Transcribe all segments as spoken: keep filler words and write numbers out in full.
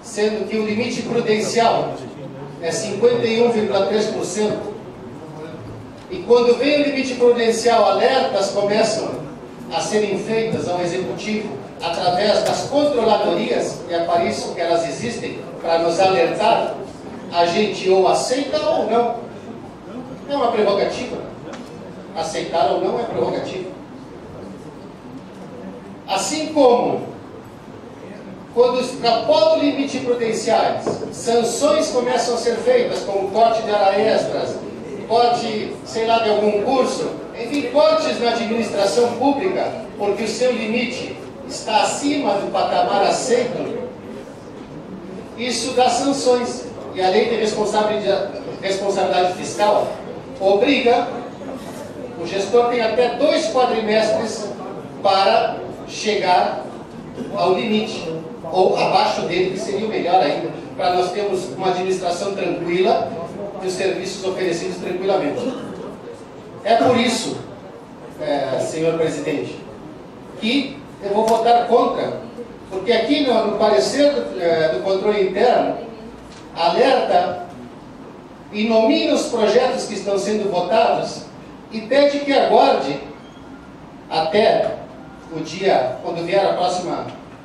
sendo que o limite prudencial é cinquenta e um vírgula três por cento. E quando vem o limite prudencial, alertas começam a serem feitas ao Executivo através das controladorias, e é para isso que elas existem, para nos alertar, a gente ou aceita ou não. É uma prerrogativa. Aceitar ou não é prerrogativa. Assim como, quando extrapola o limite prudenciais, sanções começam a ser feitas, como corte de hora extras, corte, sei lá, de algum curso, enfim, cortes na administração pública, porque o seu limite está acima do patamar aceito, isso dá sanções. E a lei de responsabilidade, responsabilidade fiscal obriga, o gestor tem até dois quadrimestres para chegar ao limite, ou abaixo dele, que seria o melhor ainda, para nós termos uma administração tranquila e os serviços oferecidos tranquilamente. É por isso, é, senhor presidente, que eu vou votar contra, porque aqui no, no parecer do, é, do controle interno, alerta e nomina os projetos que estão sendo votados e pede que aguarde até o dia, quando vier a próxima,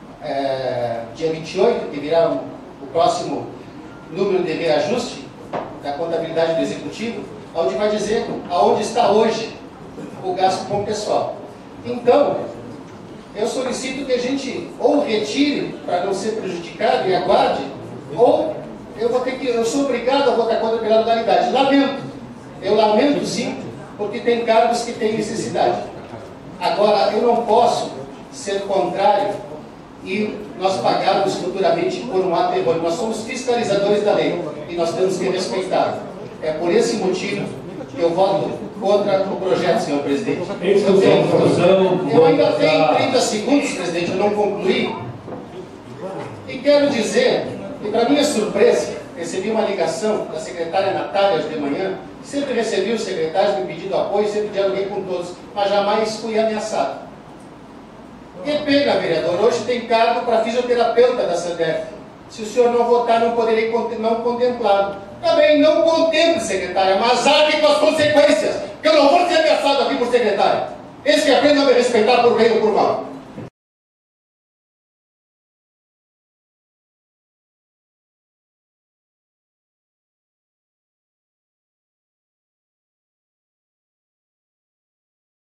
é, dia vinte e oito, que virá o, o próximo número de reajuste da contabilidade do Executivo, onde vai dizer aonde está hoje o gasto com o pessoal. Então, eu solicito que a gente ou retire para não ser prejudicado e aguarde, ou eu vou ter que, eu sou obrigado a votar contra pela modalidade. Lamento, eu lamento sim, porque tem cargos que têm necessidade. Agora, eu não posso ser contrário e nós pagarmos futuramente por um ato errôneo. Nós somos fiscalizadores da lei e nós temos que respeitar. É por esse motivo que eu voto contra o projeto, senhor presidente. Eu, tenho, eu ainda tenho trinta segundos, presidente, eu não concluí. E quero dizer, e para minha surpresa, recebi uma ligação da secretária Natália hoje de manhã. Sempre recebi os secretários me pedindo apoio, sempre dialoguei com todos, mas jamais fui ameaçado. Que pena, vereador, hoje tem cargo para fisioterapeuta da SADEF. Se o senhor não votar, não poderei não contemplá-lo. Também não contemple, secretária, mas arque com as consequências, que eu não vou ser ameaçado aqui por secretária. Esse que aprenda a me respeitar.